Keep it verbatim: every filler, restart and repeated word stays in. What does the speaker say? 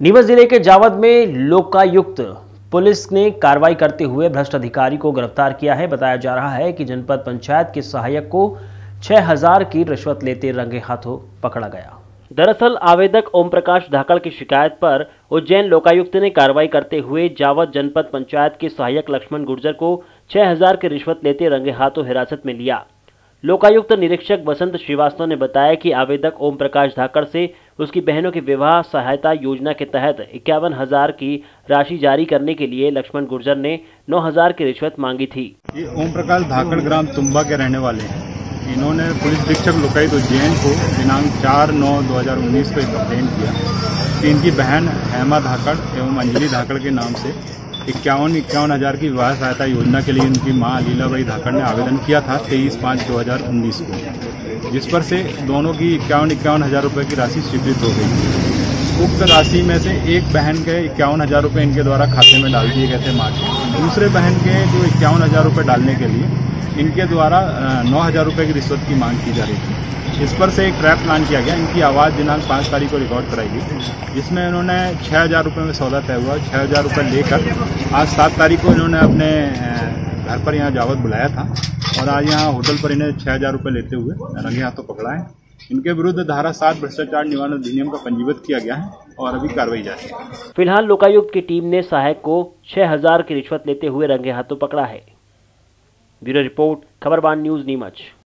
नीमच जिले के जावद में लोकायुक्त पुलिस ने कार्रवाई करते हुए भ्रष्ट अधिकारी को गिरफ्तार किया है। बताया जा रहा है कि जनपद पंचायत के सहायक को छह हजार की रिश्वत लेते रंगे हाथों पकड़ा गया। दरअसल आवेदक ओम प्रकाश धाकड़ की शिकायत पर उज्जैन लोकायुक्त ने कार्रवाई करते हुए जावद जनपद पंचायत के सहायक लक्ष्मण गुर्जर को छह हजार की रिश्वत लेते रंगे हाथों हिरासत में लिया। लोकायुक्त निरीक्षक बसंत श्रीवास्तव ने बताया कि आवेदक ओम प्रकाश धाकड़ से उसकी बहनों की विवाह सहायता योजना के तहत इक्यावन हजार की राशि जारी करने के लिए लक्ष्मण गुर्जर ने नौ हजार की रिश्वत मांगी थी। ये ओम प्रकाश धाकड़ ग्राम तुम्बा के रहने वाले हैं। इन्होंने पुलिस अधीक्षक लोकायुक्त उज्जैन को दिनांक चार नौ दो हजार उन्नीस को कंप्लेंट किया कि इनकी बहन हेमा धाकड़ एवं अंजलि धाकड़ के नाम से इक्यावन इक्यावन हजार की विवाह सहायता योजना के लिए उनकी मां लीलाबाई धाकड़ ने आवेदन किया था तेईस पाँच दो हजार उन्नीस को, जिस पर से दोनों की इक्यावन इक्यावन हजार रुपये की राशि स्वीकृत हो गई। उक्त राशि में से एक बहन के इक्यावन हजार रुपये इनके द्वारा खाते में डाल दिए गए थे माँ के। दूसरे बहन के जो इक्यावन हजार रुपये डालने के लिए इनके द्वारा नौ हजार रुपये की रिश्वत की मांग की जा रही थी। इस पर से एक ट्रैप प्लान किया गया। इनकी आवाज़ दिनांक पाँच तारीख को रिकॉर्ड कराई गई, जिसमें इन्होंने छः हज़ार रुपये में सौदा तय हुआ। छः हज़ार रुपये लेकर आज सात तारीख को इन्होंने अपने घर पर यहाँ जावद बुलाया था और आज यहाँ होटल पर इन्हें छः हज़ार रुपये लेते हुए रंगे हाथों पकड़ा है। इनके विरुद्ध धारा सात भ्रष्टाचार निवारण अधिनियम का पंजीबद्ध किया गया है और अभी कार्रवाई जारी है। फिलहाल लोकायुक्त की टीम ने सहायक को छह हजार की रिश्वत लेते हुए रंगे हाथों पकड़ा है। Bureau report, Khabarban news, Neemuch.